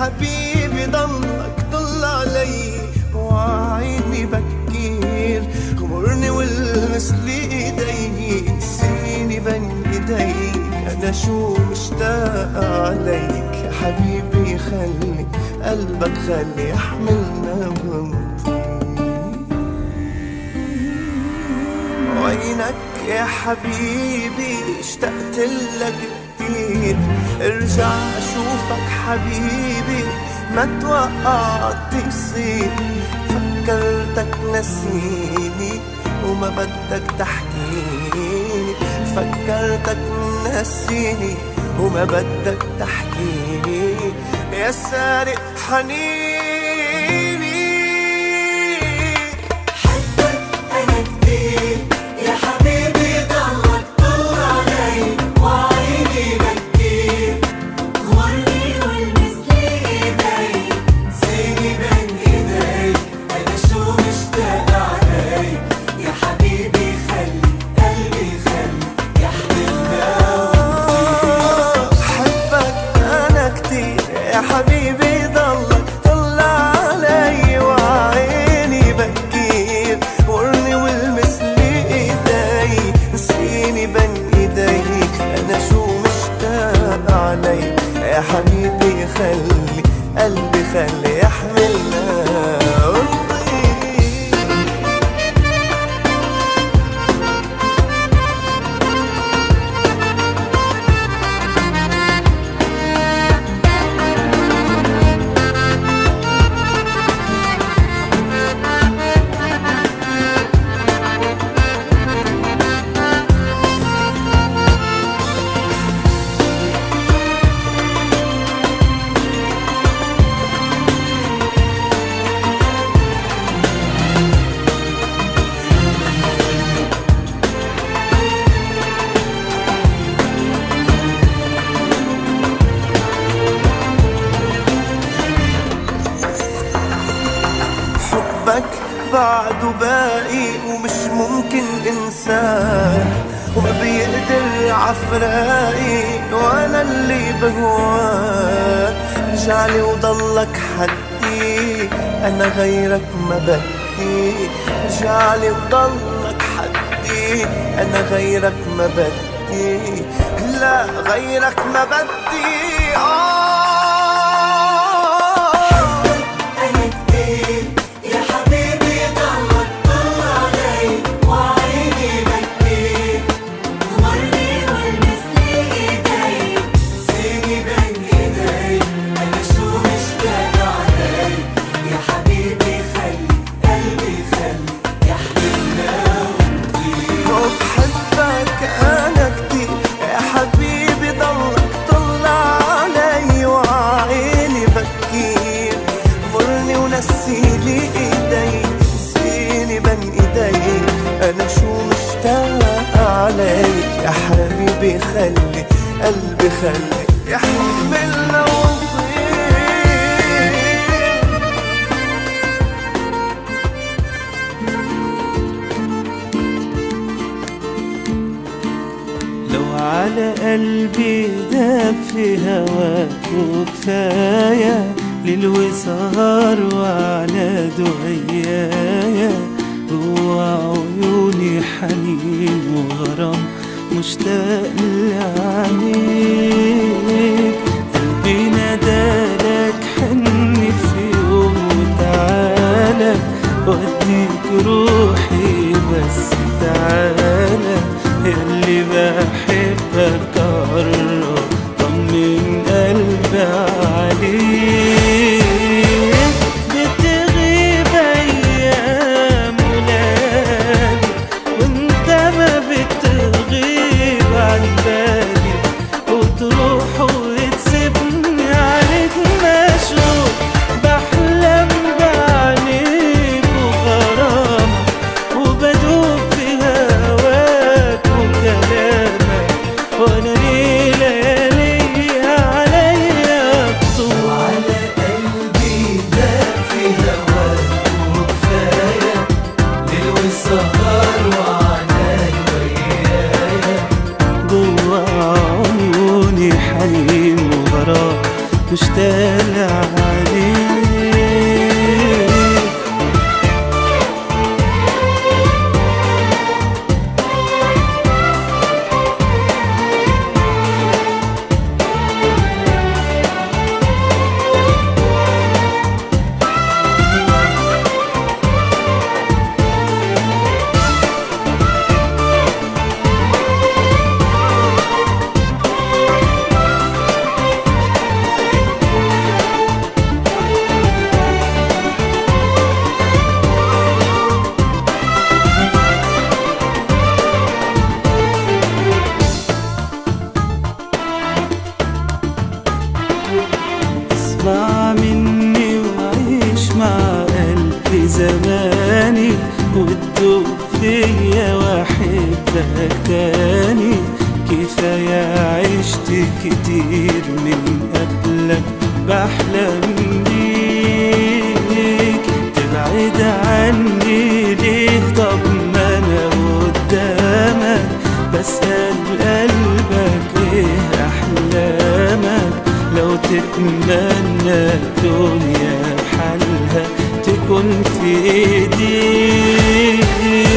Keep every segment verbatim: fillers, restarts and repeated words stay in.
حبيبي ضلك طل علي وعيني بكير، غمرني والمس لي ايدي، نسيني بين ايديك، انا شو مشتاق عليك يا حبيبي، خلي قلبك خلي يحملنا ونطير. وينك يا حبيبي اشتقت لك كتير، ارجع اشوفك حبيبي ما توقعت تصير، فكرتك نسيني وما بدك تحكيني، فكرتك نسيني وما بدك تحكيني، يا سارق حنيني. حبك أنا كتير يا حبيبي، ضلك طول علي وعيني بكير، غمرني والمس لي ايدي، نسيني بين ايديك، انا شو مشتاق عليك يا حبيبي، خلي قلبي خلي يحملنا ونطير. حبك انا كتير يا حبيبي، ضلك طل علي وعيني بكير، غمرني والمس لي ايدي، نسيني بين ايديك، انا شو مشتاق عليك يا حبيبي، خلي قلبي خلي يحملنا ونطير. حبك بعده باقي ومش ممكن انساه، وما بيقدر عفراقي وانا اللي بهواك، رجعلي وضلك حدي انا غيرك ما بدي، رجعلي وضلك حدي انا غيرك ما بدي، لا غيرك ما بدي. آه نسيلي ايدي، نسيني بين ايدي، انا شو مشتاق عليك يا حبيبي، خلي قلبي خلي يحملنا ونطير. لو على قلبي داب في هواك وكفاية ليل وسهر وعلى دعيايا، جوا عيوني حنين وغرام مشتاق لعينيك، قلبي نادالك حني في يوم وتعالى، وديك روحي بس تعالى، ياللي بحبك قرب طمن قلبي عليك، بتغيب ايام ولادي وانت ما بتغيب عن بالي، وتروح وتسيبني عليك مشغول، بحلم بعينيك وغرامك، وبدوب في هواك وكلامك، وانا ليه ليالي عليا بطول. وعلى قلبي داب في هواك وكفاية ليل وسهر وعناي ويايا، جوا عيوني حنين وغرام مشتاق وتدوب فيا واحبك تاني. كفاية عشت كتير من قبلك بحلم بيك، تبعد عني ليه؟ طب ما انا قدامك بسأل قلبك ايه احلامك؟ لو تتمنى الدنيا بحالها تكون في ايديك.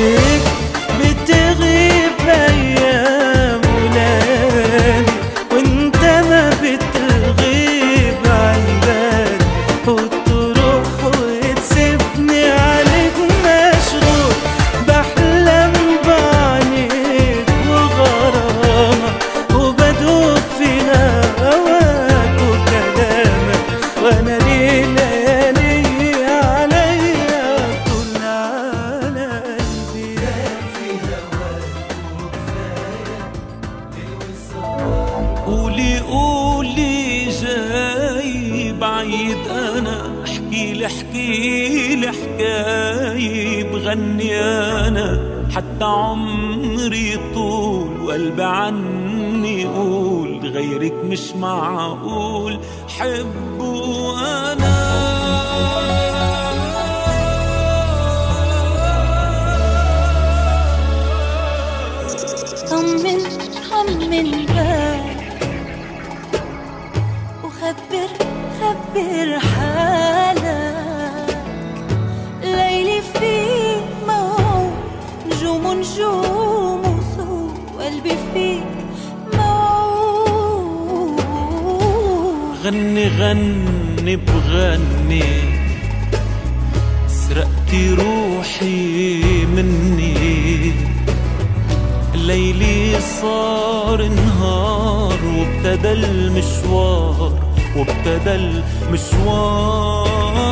بتغيب ايام وليالي وانت ما بتغيب عن بالي، وتروح وتسيبني عليك مشغول بحلم بعينيك وغرامك، وبدوب في هواك وكلامك، وانا ليه ليالي عليا طول على قلبي. في هواك وكفاية للوصال. قولي قولي جاي بعيد انا، احكيلي احكيلي حكاية بغني انا، حتى عمري طول وقلبي عني يقول غيرك مش معقول حبه انا. طمن طمن بالك وخبر خبر حالك، ليلي فيك موعود نجوم نجوم وصوت، وقلبي فيك موعود. غني غني بغني، سرقتي روحي مني، ليلي صار نهار وابتدى المشوار وابتدى المشوار.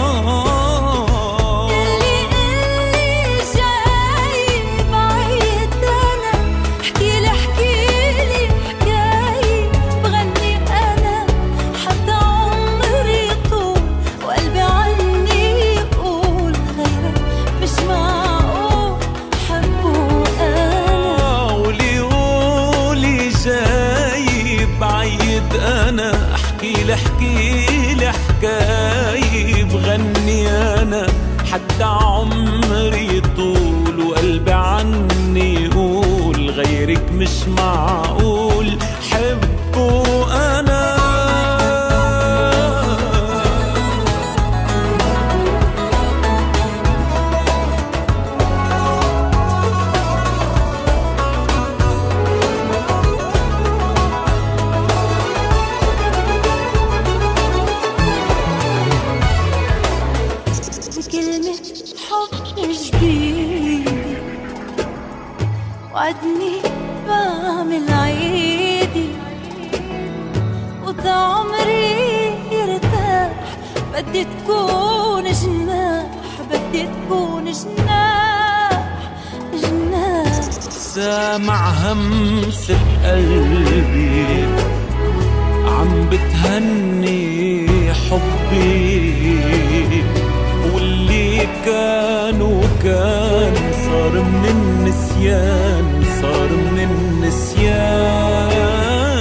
اللي اللي جاي بعيد انا، احكيلي احكيلي حكاية بغني انا، حتى عمري طول وقلبي عني يقول غيرك مش معقول حبه انا. قولي قولي جاي بعيد انا، احكيلي احكيلي حكاية بغني انا، حتى عمري طول وقلبي عني يقول غيرك مش معقول حبه انا. بكلمة حب جديدة وعدني بعمل عيدي، وطعمري يرتاح بدي تكون جناح، بدي تكون جناح جناح. سامع همس قلبي عم بتهني حبي، واللي كان وكان صار من النسيان، صار من النسيان.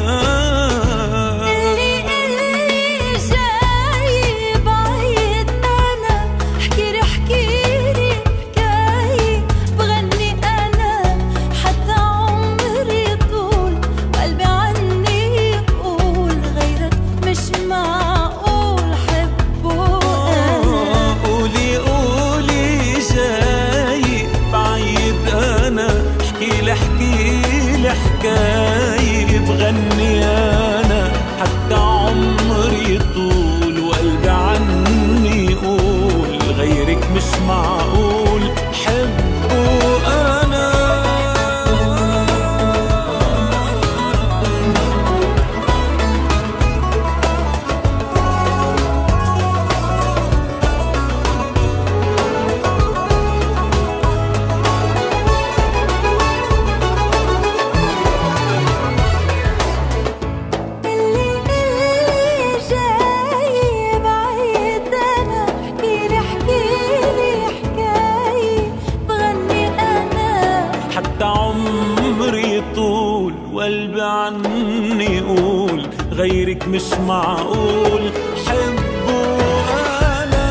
اللي اللي جاي بعيد انا، احكيلي احكيلي حكاية بغني انا، حتى عمري طول وقلبي عني يقول غيرك مش معقول حبه انا. قولي قولي جاي بعيد انا، احكيلي احكيلي وقلبي عني يقول غيرك مش معقول حبه أنا.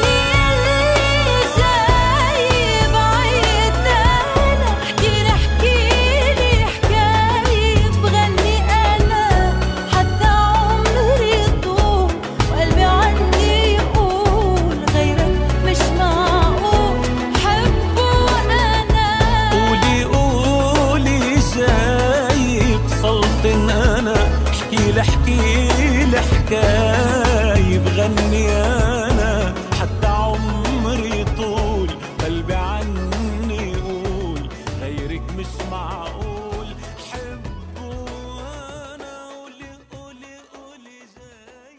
جاي بعيد أنا احكيلي احكيلي حكاية بغني أنا حتى عمري يطول وقلبي عني يقول غيرك مش معقول حبه أنا. قولي قولي جاي بسلطن أنا احكيلي احكيلي حكاية بغني أنا حتى عمري يطول قلبي عني يقول غيرك مش معقول حبه أنا. قولي قولي قولي جاي.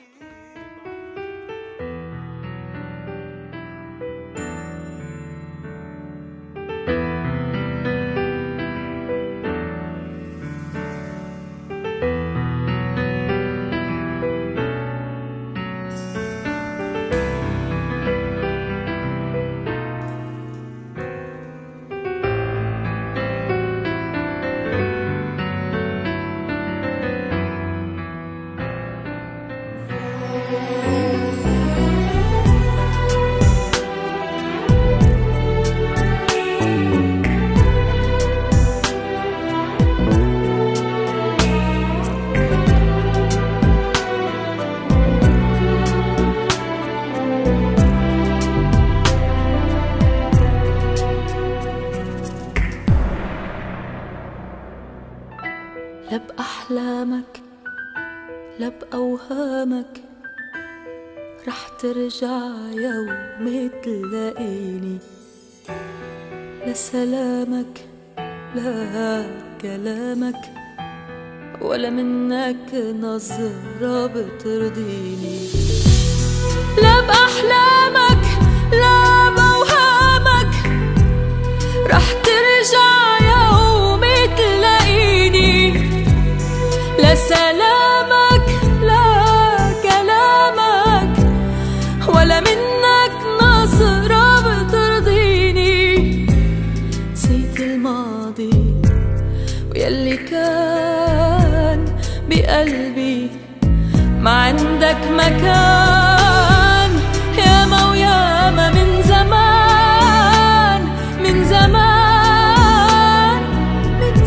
لا بأحلامك لا بأوهامك رح ترجع يوم تلاقيني. لا سلامك لا كلامك ولا منك نظرة بترضيني. لا بأحلامك لا بأوهامك رح ترجع يوم تلاقيني. لا سلامك لا كلامك ولا منك نظرة بترضيني. نسيت الماضي ويلي كان بقلبي ما عندك مكان. ياما وياما من زمان من زمان من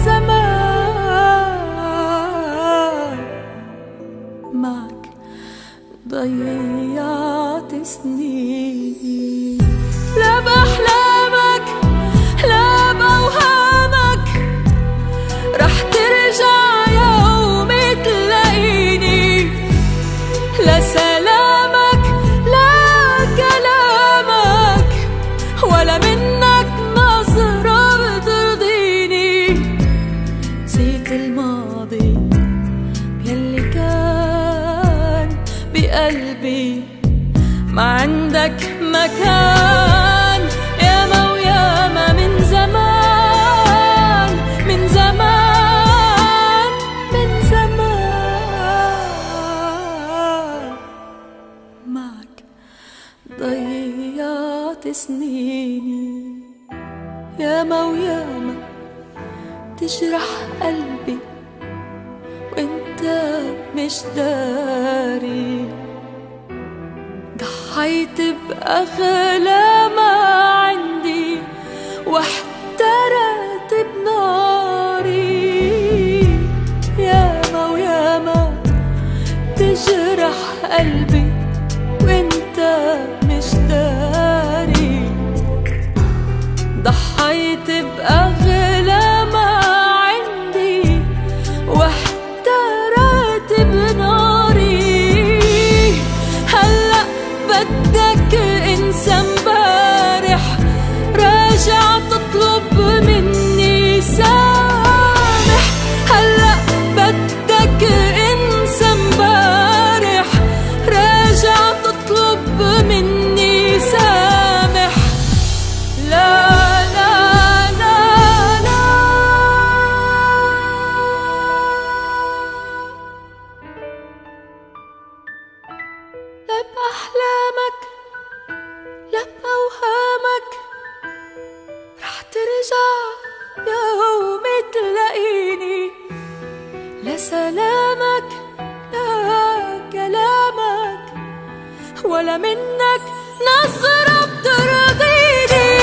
زمان معك ضيعت سنين. لا بأحلامك لا بأوهامك رح ترجع يوم تلاقيني. لا سلامك لا كلامك ولا منك نظرة بترضيني. نسيت الماضي يلي كان بقلبي ما عندك مكان. ياما وياما من زمان من زمان من زمان معك ضيعت سنيني. ياما وياما تجرح قلبي وانت مش داري. ضحيت بأغلى ما عندي واحترقت بناري. ياما وياما تجرح قلبي وانت مش داري. ضحيت بأغلى ما عندي واحترقت بناري. هلأ بدك انسى امبارح راجع تطلب مني سامح. هلأ بدك انسى امبارح راجع تطلب مني سامح. لا لا لا لا لا بأحلامك لا بأوهامك رح ترجع يوم تلاقيني. سلامك لا كلامك ولا منك نظرة بترضيني.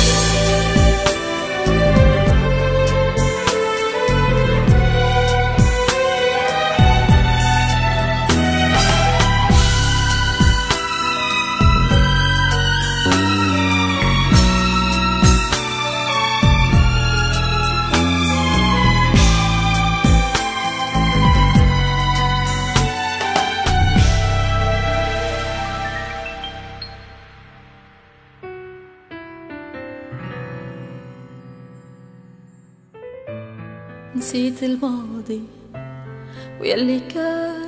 نسيت الماضي ويلي كان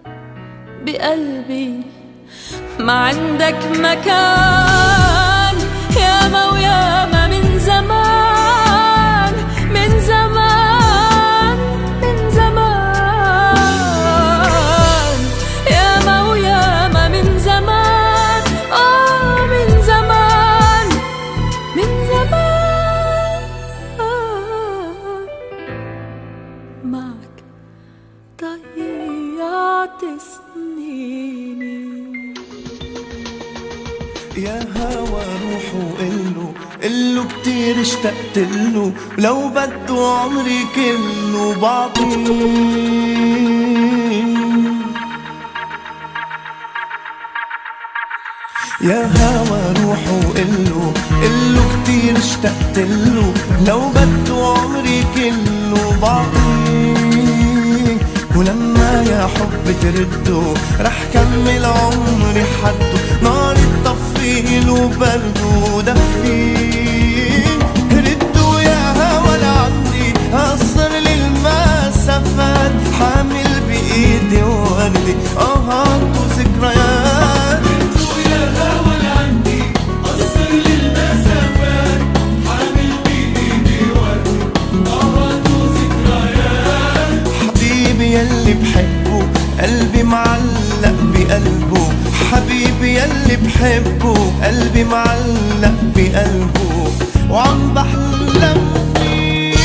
بقلبي، ما عندك مكان ياما وياما من زمان من زمان من زمان ياما وياما من زمان آه من زمان من زمان آه معك ضيعت سنيني. يا هوا روحه قله قله كتير اشتقت له، لو بده عمري كله بعطيه. يا هوا روحه قله قله كتير اشتقت له، لو بده عمري كله بعطيه. ولما يا حب ترده رح كمل عمري حده، نار تطفيله وبرده ودفيه. ردوا يا هوا لعندي قصر للمسافات، حامل بايدي وردي اهات وذكريات. ردوا يا هوا لعندي قصر للمسافات، حامل بايدي وردي اهات وذكريات. حبيبي يلي بحبه قلبي معلق بقلبه، حبيبي يلي بحبه قلبي معلق بقلبه، وعم بحلم فيه.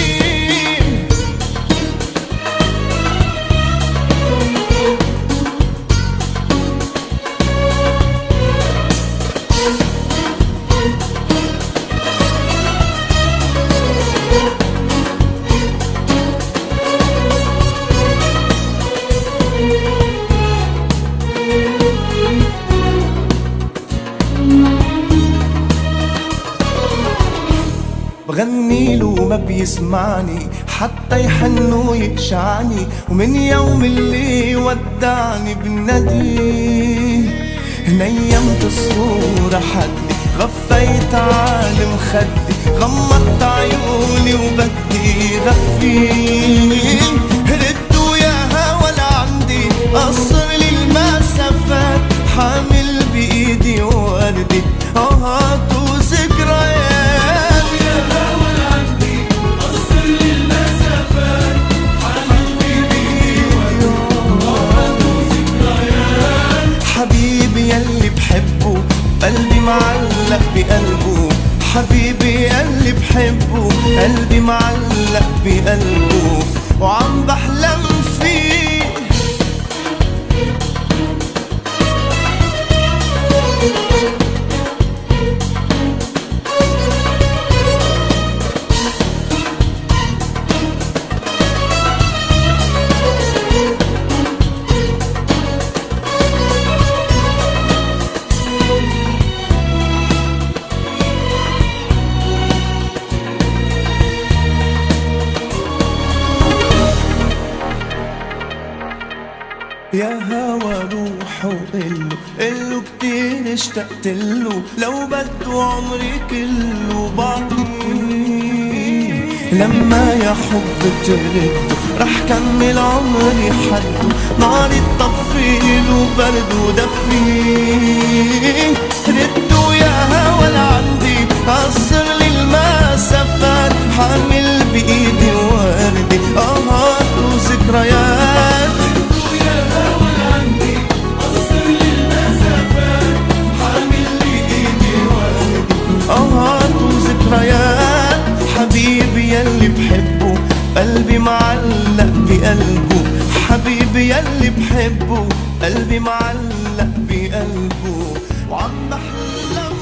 بغنيله ما بيسمعني حتى يحن ويقشعني، ومن يوم اللي ودعني بناديه نيمت الصورة حدي، غفيت عالم خدي، غمضت عيوني وبدي غفيه. ردوا يا هوا لعندي قصر للمسافات، حامل بايدي وردي اهات وذكريات. يا هوا لعندي قصر للمسافات، حامل بايدي وردي اهات وذكريات. حبيبي يلي بحبه قلبي معلق بقلبه، حبيبي يلي بحبه قلبي معلق بقلبه، وعم بحلم فيه. يا هوا روحه قله قله كتير اشتقت له، لو بده عمري كله بعطيه. لما يا حب ترده رح كمل عمري حده، نار تطفيله وبرده ودفيه. ردوا يا هوا لعندي قصر للمسافات، حامل بايدي وردي اهات وذكريات. حبيبي يلي بحبه قلبي معلق بقلبه، حبيبي يلي بحبه، قلبي معلق بقلبه وعم بحلم.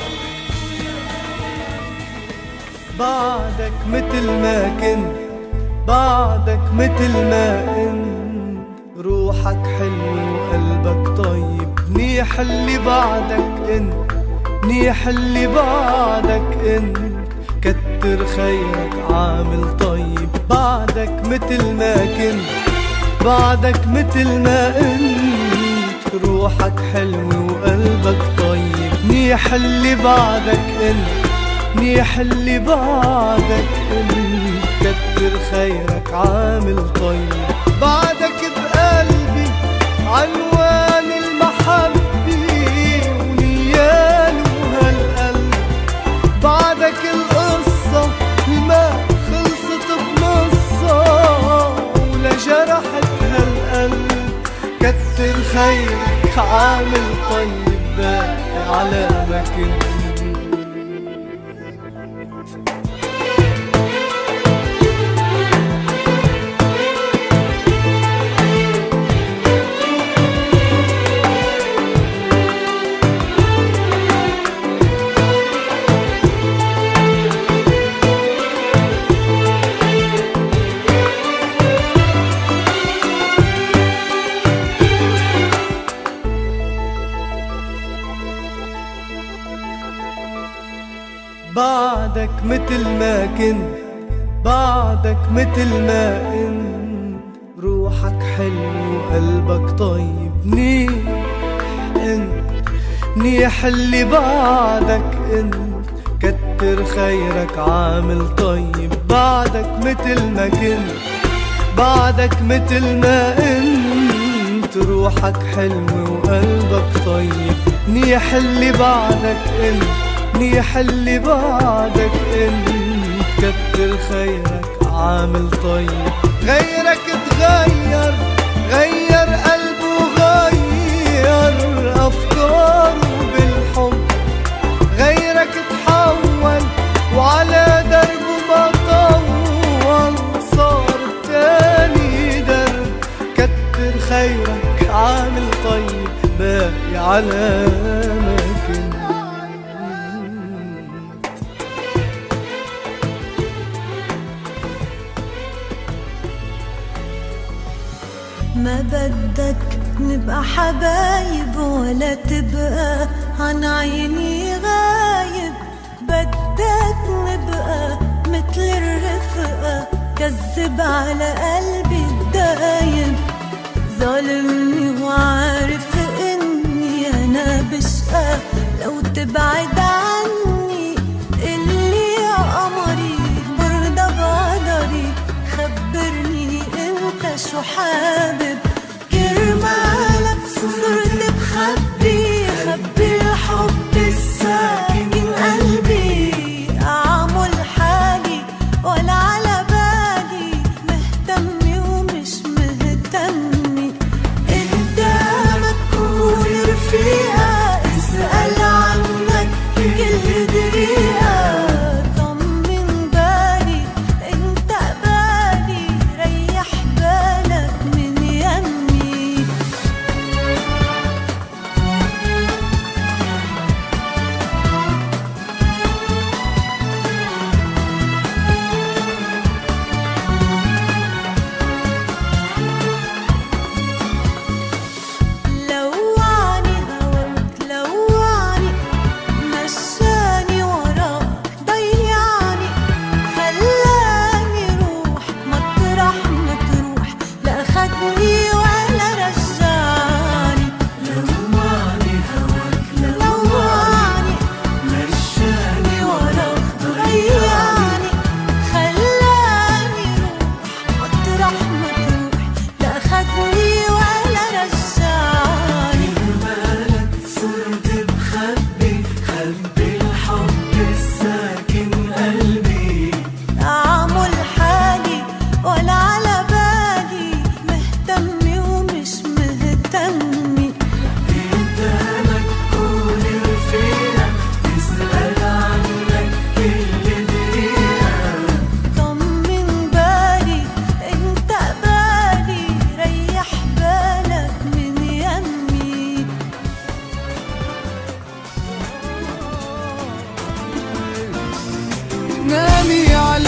بعدك متل ما كنت، بعدك متل ما انت، روحك حلو وقلبك طيب، منيح اللي بعدك انت، منيح اللي بعدك انت، كتر خيرك عامل طيب. بعدك متل ما كنت، بعدك متل ما انت، روحك حلو وقلبك طيب، منيح اللي بعدك انت، منيح اللي بعدك انت، كتر خيرك عامل طيب. بعدك بقلبي عنوان المحبة ونياله هالقلب، بعدك القصة ما خلصت بنصها ولا جرحت هالقلب، كتر خيرك عامل طيب باقي على ما كنت. بعدك متل ما كنت، بعدك متل ما انت، روحك حلو وقلبك طيب، منيح انت، منيح اللي بعدك انت، كتر خيرك عامل طيب. بعدك متل ما كنت، بعدك متل ما انت، روحك حلو وقلبك طيب، منيح اللي بعدك انت، منيح اللي بعدك انت، كتر خيرك عامل طيب. غيرك تغير، غير قلبه، غير أفكاره بالحب، غيرك تحول وعلى دربه ما طول، صار تاني درب، كتر خيرك عامل طيب باقي على ما كنت. ما بدك نبقى حبايب ولا تبقى عن عيني غايب، بدك نبقى مثل الرفقة، كذب على قلبي الدايب، ظالمني وعارف اني انا بشقى لو تبعد عني، اللي يا قمري برضى بقدري، خبرني انت شو حابب، كرمالك صرت بخبي، خبي الحب الساكن قلبي، اعمل حالي ولا على بالي، مهتم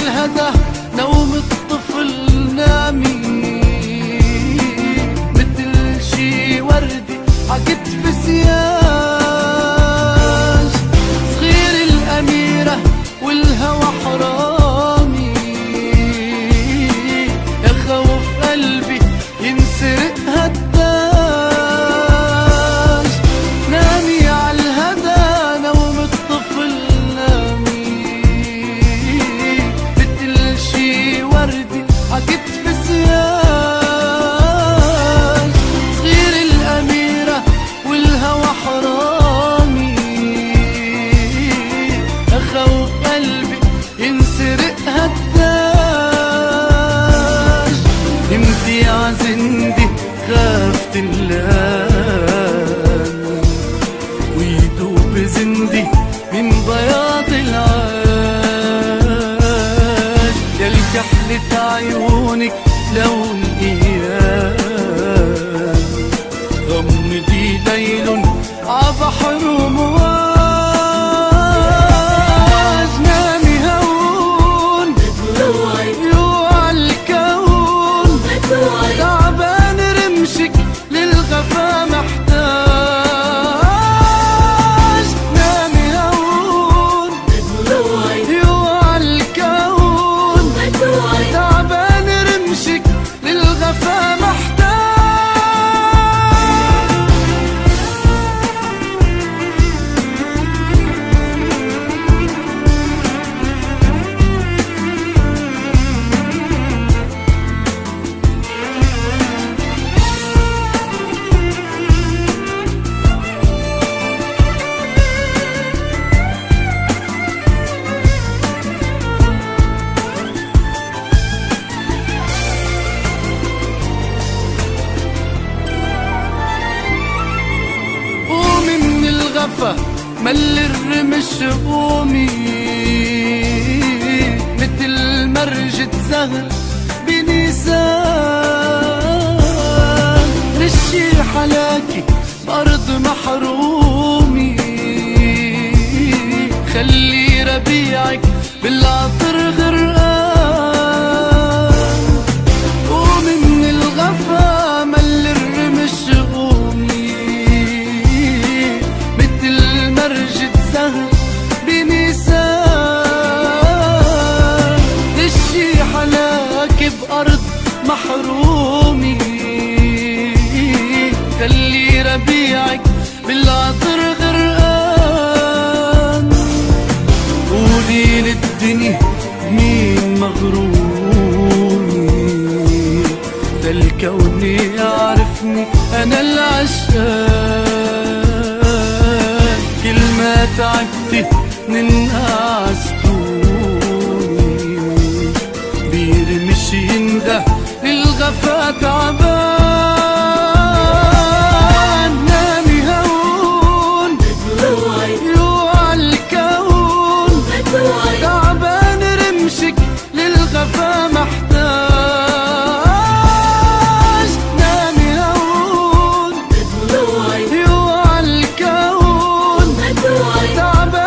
عالهدى نوم الطفل نامي مثل شي وردي عكتف سياج صغير الأميرة والهوى حرامي يخوف قلبي ينسرق هالتاج نامي عالهدى نوم الطفل نامي مثل شي وردي عكتف سياج صغير الأميرة والهوى حرامي أخوف قلبي ينسرق هالتاج نمتي عزندي خاف تنلام ويدوب زندي من بياض العاج يا الكحلة عيونك لون ايام غمضي ليل عبحر ومواج نامي هون يوعى الكون تعبان رمشك للغفا محتاج نامي هون يوعى الكون تعبان رمشك للغفا محتاج مل الرمش قومي مثل مرجة زهر بنيسان رشي حلاكي بأرض محرومي خلي ربيعك بالعطر غرقان قومي من الغفا مل الرمش قومي مرجة زهر بنيسان رشي حلاك بأرض محرومي خلي ربيعك بالعطر غرقان قولي للدنيا مين مغرومي ده الكون يعرفني أنا العشاق كل ما تعبت ننقعستوني بيرمش ينده للغفا تعبان نامي هون يوعى الكون تعبان رمشك للغفا محتاج نامي هون يوعى الكون تعبان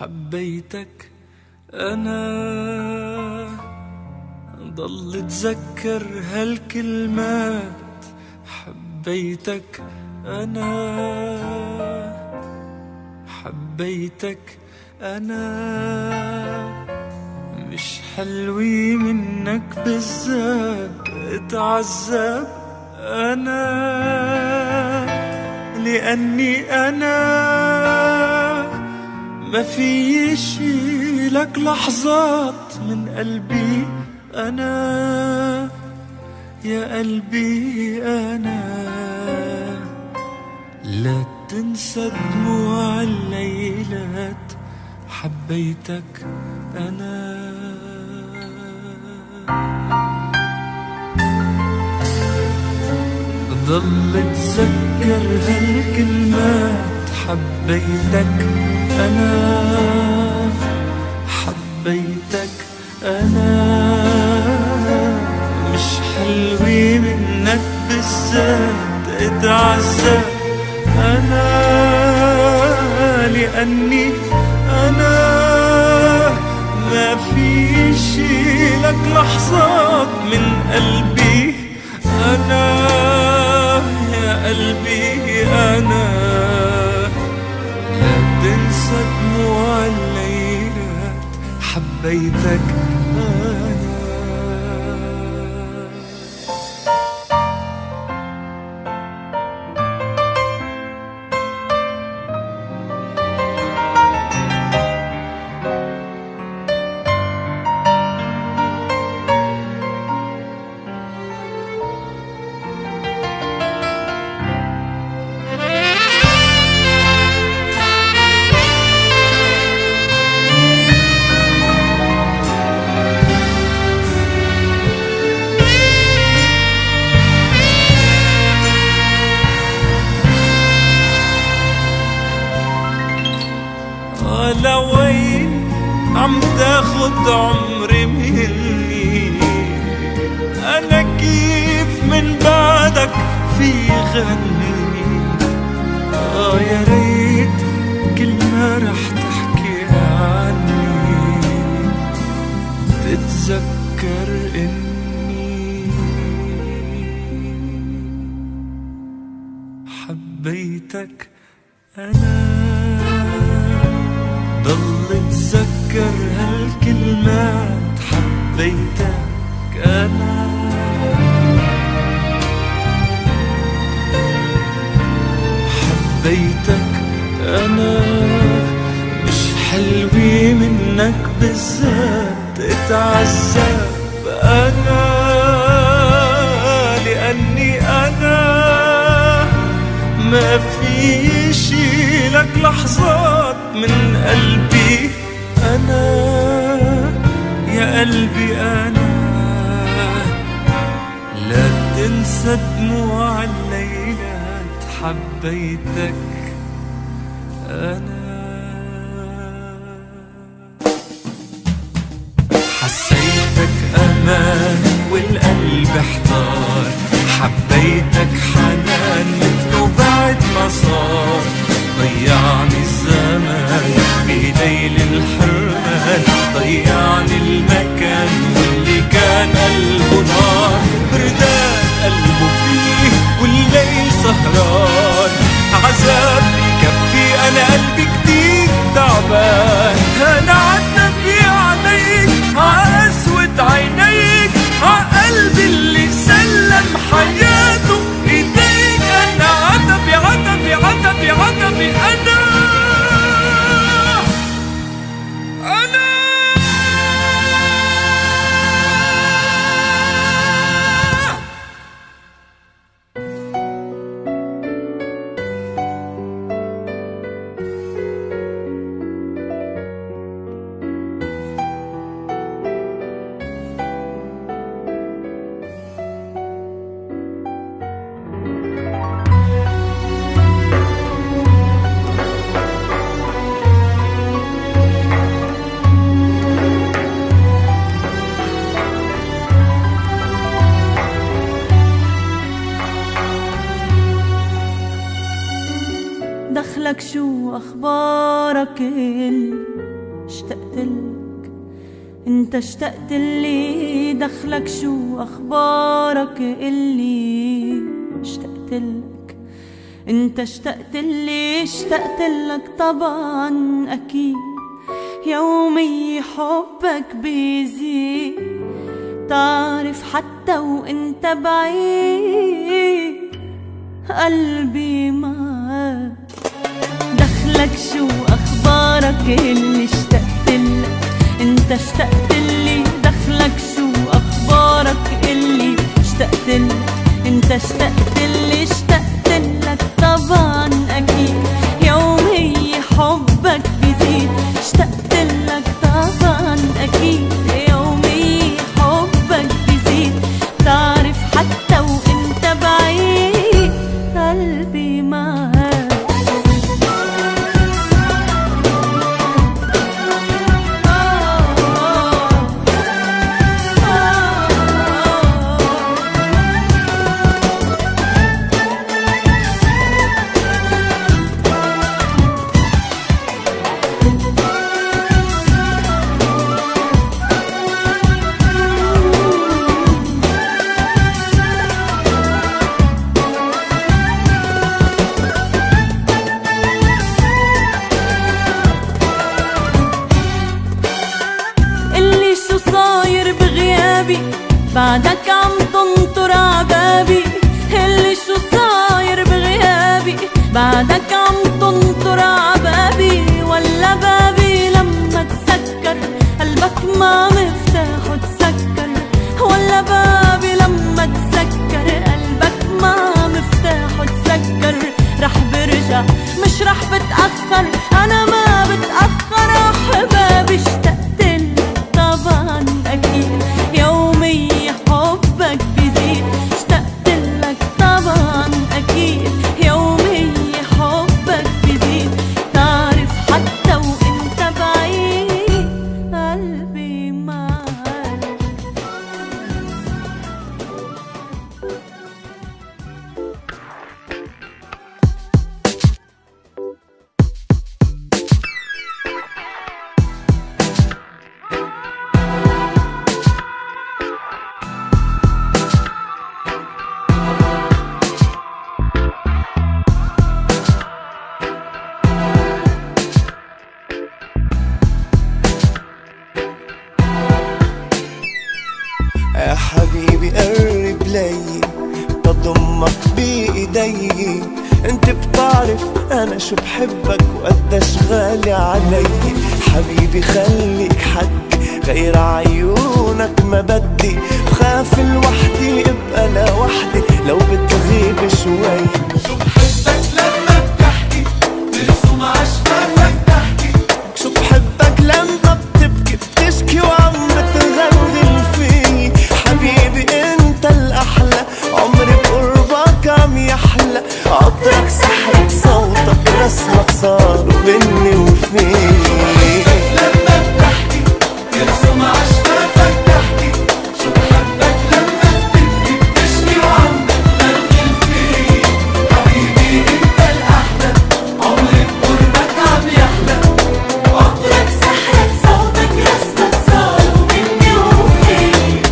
حبيتك أنا، ضل اتذكر هالكلمات. حبيتك أنا، حبيتك أنا، مش حلوي منك بالذات اتعذب أنا، لأني أنا ما في يشيلك لحظات من قلبي أنا، يا قلبي أنا. لا تنسى دموع الليلات، حبيتك أنا. ضل اتذكر هالكلمات. حبيتك أنا، حبيتك أنا، مش حلوي منك بالذات اتعذب أنا، لأني أنا ما في شيلك لحظات من قلبي أنا، يا قلبي أنا. لا تنسى دموع الليلات، حبيتك أنا. لوين عم تاخد عمري مني، أنا كيف من بعدك في غني. آه يا ريت كلمة رح تحكي عني، تتذكر إني حبيتك أنا. ضل اتذكر هالكلمات. حبيتك أنا، حبيتك أنا، مش حلوي منك بالذات اتعذب أنا، لأني أنا ما في يشيلك لحظات من قلبي أنا، يا قلبي أنا. لا تنسى دموع الليلات، حبيتك أنا. حسيتك أمان والقلب احتار، حبيتك حنان مثله بعد ما صار. ضيعني الزمان بليل الحرمان، ضيعني المكان واللي كان قلبه نار. بردان قلبه فيه والليل سهران، عذاب بكفي أنا قلبي كتير تعبان. أنا عالنبي عليك، عقسوة عينيك، عقلبي اللي سلم دخلك شو أخبارك اللي اشتقتلك، انت اشتقتلي. دخلك شو أخبارك اللي اشتقتلك، انت اشتقتلي. اشتقتلك طبعا أكيد، يومي حبك بيزيد. تعرف حتى وانت بعيد قلبي معاك. دخلك شو أخبارك اللي اشتقتلك، انت اشتقتلي. دخلك شو أخبارك اللي اشتقتلك، انت اشتقتلي. اشتقتلك طبعا أكيد، يومي حبك بيزيد. اشتقتلك طبعا أكيد، يومي حبك بيزيد. تعرف حتى وانت بعيد قلبي معاك. بعدك عم تنطر عبابي، اللي شو صاير بغيابي. بعدك عم تنطر عبابي، ولا بابي لما تسكر قلبك ما مفتاحه تسكر. ولا بابي لما تسكر قلبك ما مفتاحه تسكر. رح برجع مش رح بتأخر، أنا ما بتأخر أحبابي. اشتقتلك طبعا أكيد، يومي حبك بيزيد. اشتقتلك طبعا أكيد، يومي حبك بيزيد. تعرف حتى وانت بعيد قلبي معاك. يا حبيبي قرب لي بضمك بإيدي. انت بتعرف انا شو بحبك وقديش غالي علي. حبيبي خليك حق غير عيونك ما بدي. بخاف لوحدي ابقى لوحدي لو بتغيب شوي. شو بحبك لما بتحكي ترسم عشفافك تحكي. شو بحبك لما بتبكي بتشكي وعم بتغلغل في. حبيبي انت الاحلى، عمري بقربك عم يحلى. عطرك سحرك صوتك رسمك صاروا بيني وفيك. لما بتحكي ترسم عشفافك تحكي. شو بحبك لما بتبكي بتشكي وعم بتغلغل فيك. حبيبي انت الاحلى، عمري بقربك عم يحلى. عطرك سحرك صوتك رسمك صاروا بيني وفيك.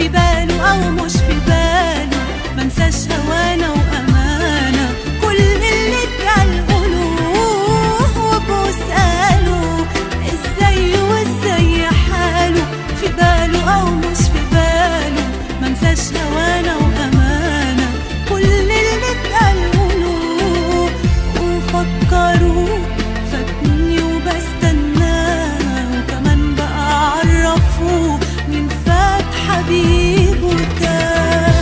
في باله أو مش في باله، منساش هوانا وأمانة. كل اللي اتقال قولوه وبسأله ازاي وازاي حاله، في باله أو مش في باله، منساش هوانا وأمانة. كل اللي اتقال قولوه وفكروه فاتني وبستناه، وكمان بقى عرفوه مين فات حبيبه تاه.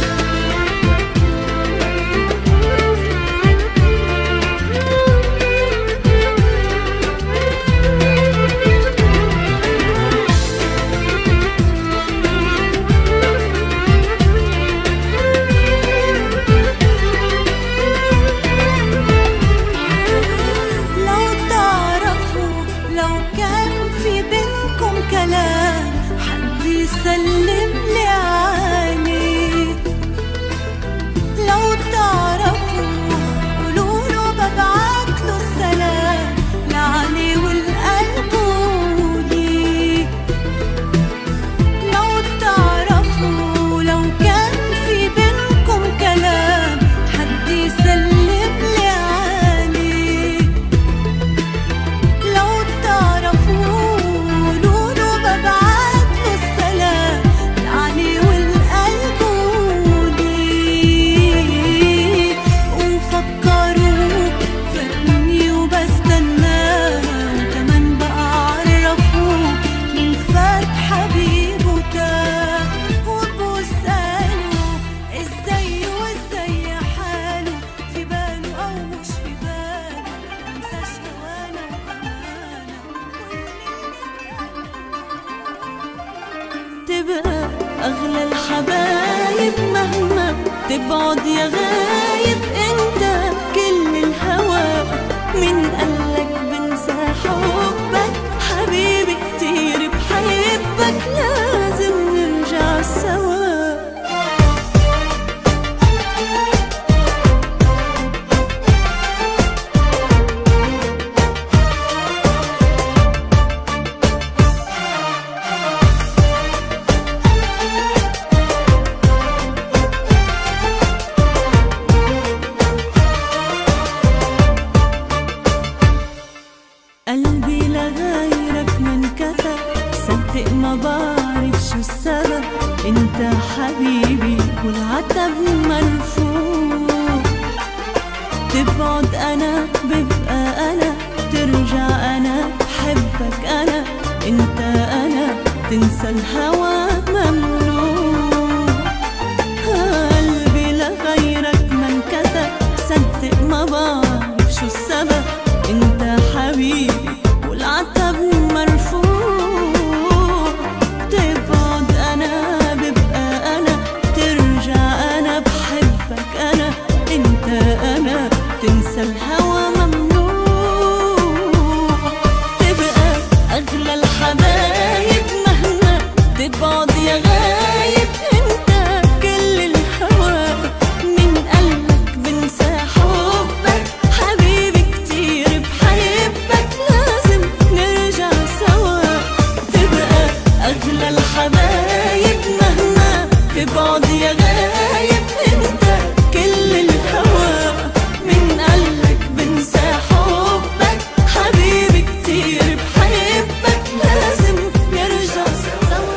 لو تعرفوا لو كان في بينكم كلام حد يسلم لي عليه، لو تعرفوا قولوله ببعتله السلام لعلي والقلب وليه. لو تعرفوا لو كان في بينكم كلام حد يسلم لي عليه، لو تعرفوا قولوله ببعتله السلام لعلي والقلب وليه. وفكروه فاتني وبستناه، وكمان بقى عرفوه مين فات حبيبه تاه. وبسأله ازاي وازاي حاله، في باله أو مش في باله، منساش هوانا وأمانة. تبقى أغلى الحبايب مهما تبعد يا غايب، انت كل الهوى من قالك بنسى حبك حبيبي كتير بحبك، لازم نرجع سوا. قلبي لغيرك من كتب، صدق ما بعرف شو السبب، انت حبيبي والعتب مرفوع. تبعد انا ببقى انا، ترجع انا بحبك انا، انت انا تنسى الهوى ممنوع. قلبي لغيرك من كتب، صدق ما بعرف شو السبب، انت حبيبي والعتب مرفوع. تبعد انا ببقى انا، ترجع انا بحبك انا، انت انا تنسى الهوى ممنوع. تبقى اغلى الحبايب مهما تبعد يا غايب، انت كل الهوى من قلبك بنسى حبك حبيبي كتير بحبك، لازم نرجع سوا. تبقى أغلى الحبايب مهما تبعد يا غايب، انت كل الهوى من قلبك بنسى حبك حبيبي كتير بحبك، لازم نرجع سوا.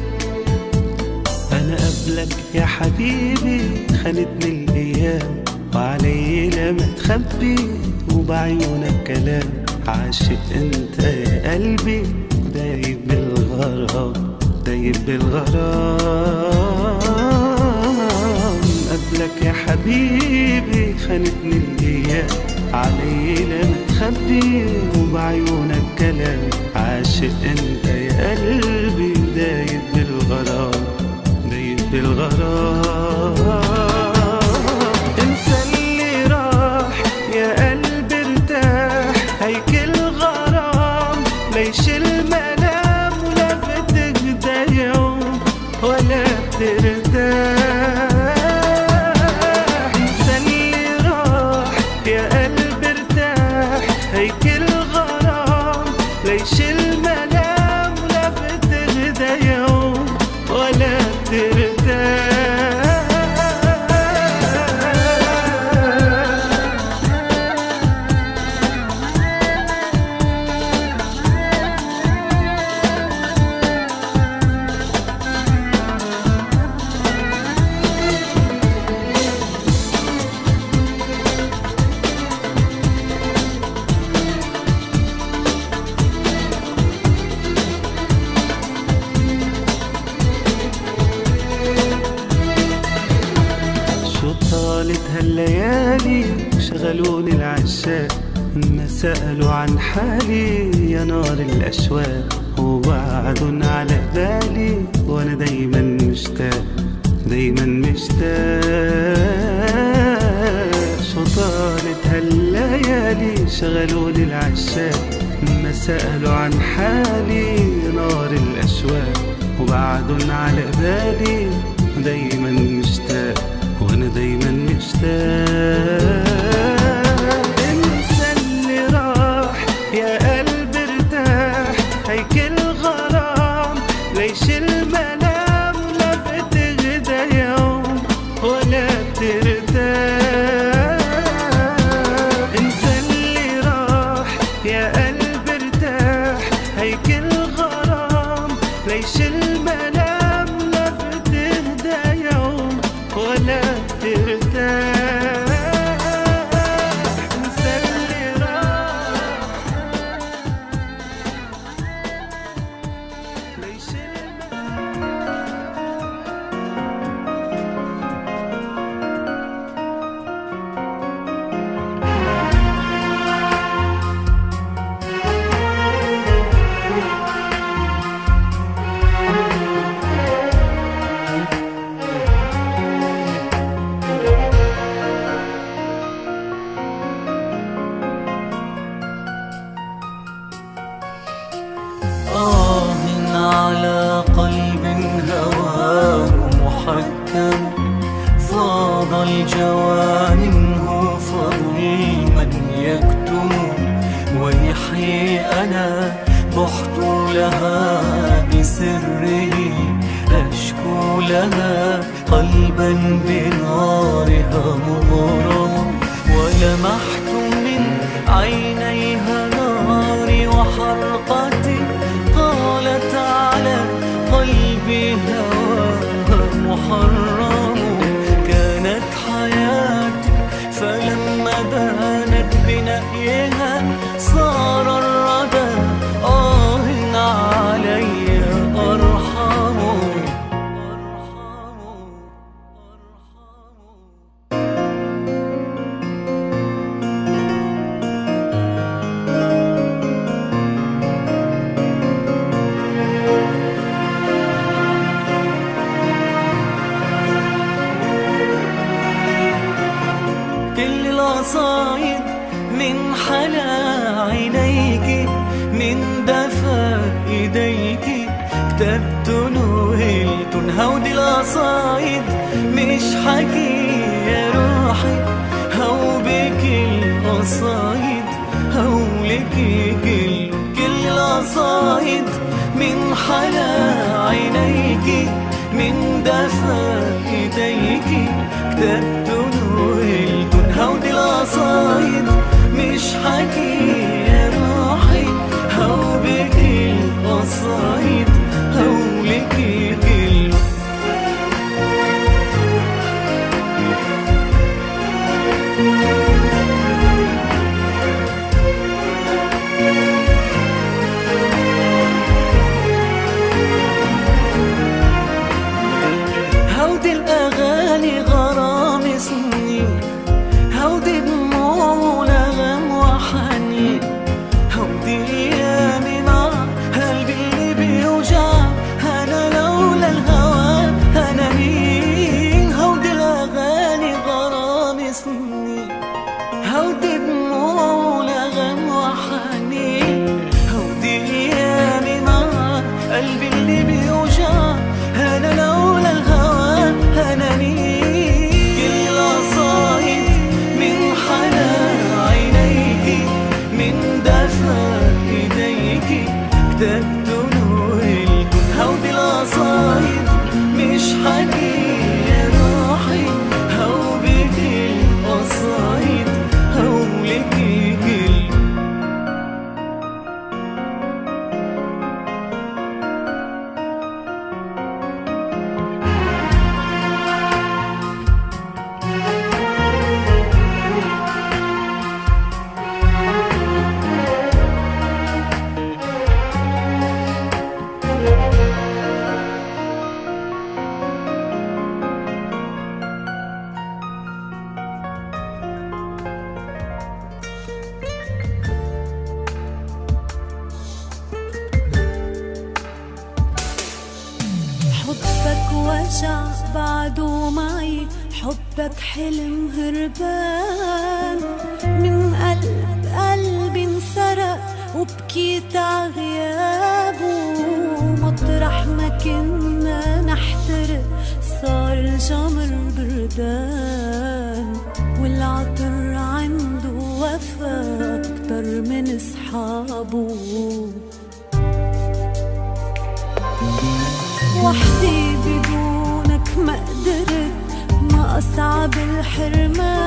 يا حبيبي خانتني الأيام وعلي لما تخبي وبعيونك كلام عاشق انت يا قلبي دايب بالغرام دايب بالغرام قبلك يا حبيبي خانتني الايام علي لما تخبي وبعيونك كلام عاشق انت يا قلبي دايب بالغرام دايب بالغرام انسى اللي راح يا قلبي ارتاح هيك الغرام ليش الملام ولا بتهدى يوم ولا بترتاح انسى اللي راح يا قلبي ارتاح هيك الغرام ليش الملام ولا بتهدى يوم ولا بترتاح هالليالي شغلوني العشاق ما سألوا عن حالي يا نار الأشواق وبعدن على بالي وأنا دايما مشتاق دايما مشتاق شو طالت هالليالي شغلوني العشاق ما سألوا عن حالي يا نار الأشواق وبعدن على بالي دايما مشتاق وانا دايما مشتاق انسى اللي راح يا قلبي ارتاح هيك الغرام ليش المنام ولا بتغدى يوم ولا بترتاح انسى اللي راح يا قلبي ارتاح هيك الغرام ليش المنام ولا بتهدى يوم ولا ترتاح انسى اللي راح ليش على قلب هواه محكم فاض الجوى منه فظلما يكتم ويحيي أنا بحت لها بسره أشكو لها قلبا بنارها مغرم ولمحت من عينيها ناري وحرقتي قالت على قلبي هواها محرم كانت حياتي فلما دانت بنأيها صار الردى آه علي أرحم القصايد من حلا عينيك من دفا ايديك كتبت نهلت هودي القصايد مش حكي يا روحي هو بك القصايد هولك كل كل القصايد من حلا عينيك من دفا ايديك كتبت نهلت هودي القصايد مش حكي يا روحي هو بك القصايد هولك كل هودي دموع ونغم وحنين، هودي ايامي مع قلبي اللي بيوجع. انا لولا الهوى هناني كل قصايد من حنان عينيكي، من دفى ايديكي كتبت نور الكون. هودي القصايد مش حكي يا روحي، هو بكل قصايد هولكي كل. حبك وجع بعده معي، حبك حلم هربان من قلب قلبي انسرق وبكيت عغيابه. مطرح ما كنا نحترق صار الجمر بردان، والعطر عنده وفا أكتر من أصحابه. وحدي بدونك ما قدرت، ما أصعب الحرمان.